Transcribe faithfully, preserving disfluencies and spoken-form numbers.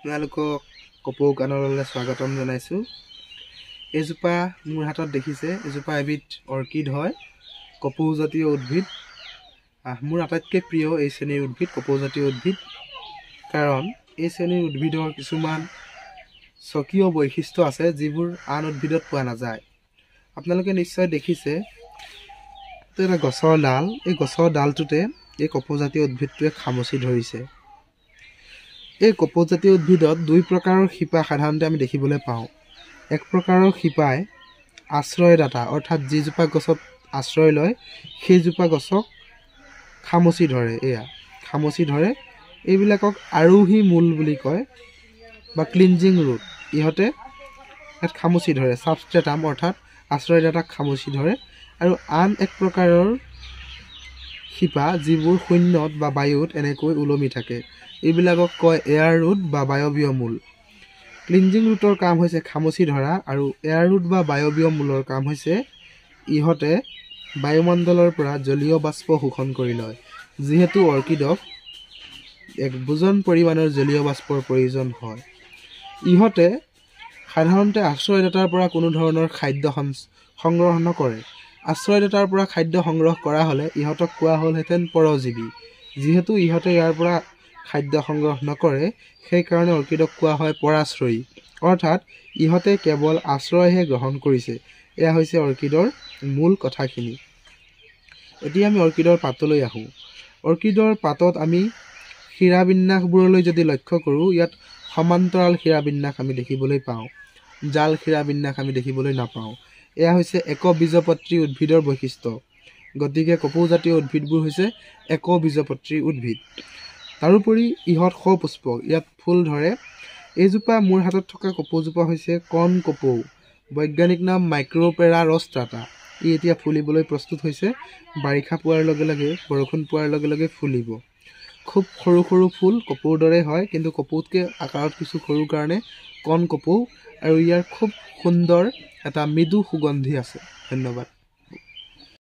আপোনালোকক কপৌ কানলৈ স্বাগতম জনাইছোঁ। এজোপা মোৰ হাতত দেখিছে, এজোপা এবিধ অৰ্কিড হয়, কপৌ জাতীয় উদ্ভিদ। মোৰ আটাইতকৈ প্ৰিয় এই শ্ৰেণীৰ উদ্ভিদ কপৌ জাতীয় উদ্ভিদ, কাৰণ এই শ্ৰেণীৰ উদ্ভিদৰ কিছুমান স্বকীয় বৈশিষ্ট্য আছে যিবোৰ আন উদ্ভিদত পোৱা নাযায়। আপোনালোকে নিশ্চয় দেখিছে, এইটো এটা গছৰ ডাল, এই গছৰ ডালটোতে এই কপৌ জাতীয় উদ্ভিদটোৱে খামুচি ধৰিছে। এই কপৌ জাতীয় উদ্ভিদত দুই প্ৰকাৰৰ শিপা সাধাৰণতে আমি দেখিবলৈ পাওঁ। এক প্ৰকাৰৰ শিপাই আশ্ৰয়দাতা, অৰ্থাৎ যিজোপা গছত আশ্ৰয় লয় সেইজোপা গছক খামুচি ধৰে। এয়া খামুচি ধৰে, এইবিলাকক আৰোহী মূল বুলি কয় বা ক্লিনজিং ৰুট। ইহঁতে ইয়াত খামুচি ধৰে, ছাবষ্ট্ৰেটাম অৰ্থাৎ আশ্ৰয়দাতাক খামুচি ধৰে। আৰু আন এক প্ৰকাৰৰ শিপা যিবোৰ শূন্যত বা বায়ুত এনেকৈ ওলমি থাকে, এইবিলাকক কয় এয়াৰ ৰুট বা বায়বীয় মূল। ক্লিনজিং ৰুটৰ কাম হৈছে খামুচি ধৰা, আৰু এয়াৰ ৰুট বা বায়বীয় মূলৰ কাম হৈছে ইহঁতে বায়ুমণ্ডলৰ পৰা জলীয় বাষ্প শোষণ কৰি লয়। যিহেতু অৰ্কিডক এক বুজন পৰিমাণৰ জলীয় বাষ্পৰ প্ৰয়োজন হয়, ইহঁতে সাধাৰণতে আশ্ৰয়দাতাৰ পৰা কোনো ধৰণৰ খাদ্য সংগ্ৰহ নকৰে। আশ্ৰয়দাতাৰ পৰা খাদ্য সংগ্ৰহ কৰা হ'লে ইহঁতক কোৱা হ'লহেঁতেন পৰজীৱী। যিহেতু ইহঁতে ইয়াৰ পৰা খাদ্য সংগ্ৰহ নকৰে, সেইকাৰণে অৰ্কিডক কোৱা হয় পৰাশ্ৰয়ী, অৰ্থাৎ ইহঁতে কেৱল আশ্ৰয়হে গ্ৰহণ কৰিছে। এয়া হৈছে অৰ্কিডৰ মূল কথাখিনি। এতিয়া আমি অৰ্কিডৰ পাতলৈ আহোঁ। অৰ্কিডৰ পাতত আমি শিৰাবিন্যাসবোৰলৈ যদি লক্ষ্য কৰোঁ, ইয়াত সমান্তৰাল শিৰাবিন্যাস আমি দেখিবলৈ পাওঁ, জাল শিৰাবিন্যাস আমি দেখিবলৈ নাপাওঁ। এয়া হৈছে একবীজপত্ৰী উদ্ভিদৰ বৈশিষ্ট্য। গতিকে কপৌজাতীয় উদ্ভিদবোৰ হৈছে একবীজপত্ৰী উদ্ভিদ। তাৰোপৰি ইহঁত সপুষ্পক, ইয়াত ফুল ধৰে। এইজোপা মোৰ হাতত থকা কপৌজোপা হৈছে কণ কপৌ, বৈজ্ঞানিক নাম মাইক্ৰ'পেৰা ৰষ্ট্ৰাটা। ই এতিয়া ফুলিবলৈ প্ৰস্তুত হৈছে। বাৰিষা পোৱাৰ লগে লগে, বৰষুণ পোৱাৰ লগে লগে ফুলিব। খুব সৰু সৰু ফুল, কপৌৰ দৰে হয়, কিন্তু কপৌতকৈ আকাৰত কিছু সৰু কাৰণে কণ কপৌ, আৰু ইয়াৰ খুব সুন্দৰ এটা মৃদু সুগন্ধি আছে। ধন্যবাদ।